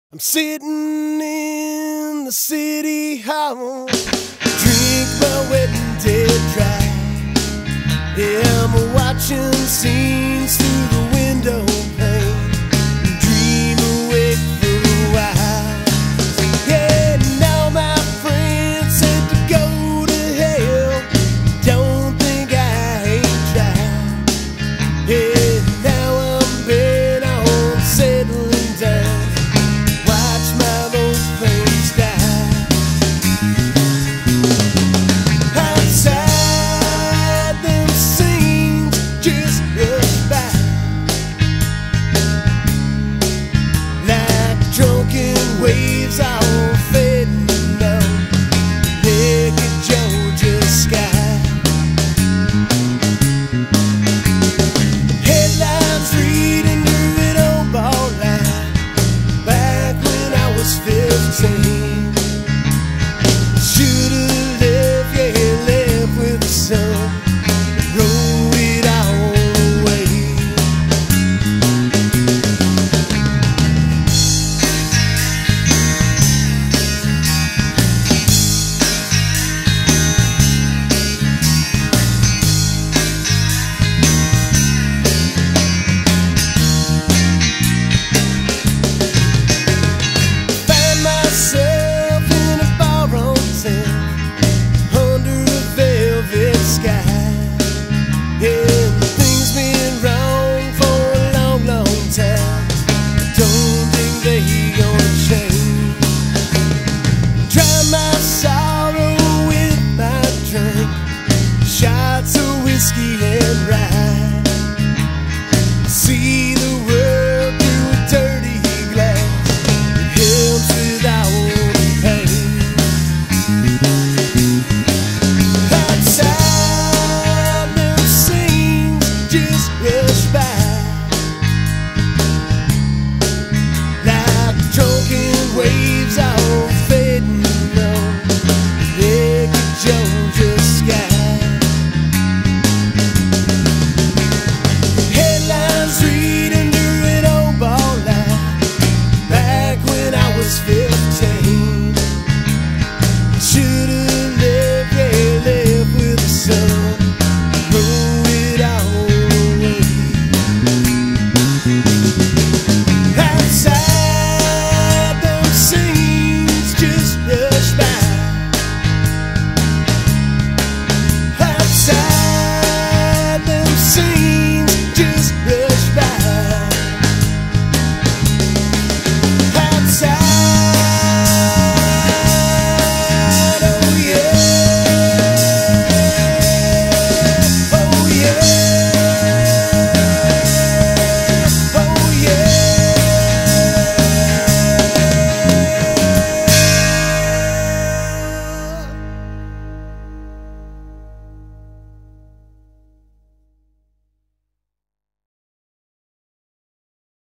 I'm sitting in the city hall, drink my wedding day dry. Yeah, I'm watching scenes through the window pane, dream awake for a while. Yeah, now my friend said to go to hell, don't think I ain't tried. Yeah, now I'm bent on settling down, watch my old friends die. Outside them scenes just rush by like drunken waves all fading out, naked Georgia sky. Headlines reading through it old ball line, back when I was 15. Should've left, yeah, left with the sun, roll it all away. Find myself in a bar on town, under a velvet sky. Yeah, things been wrong for a long, long time. Don't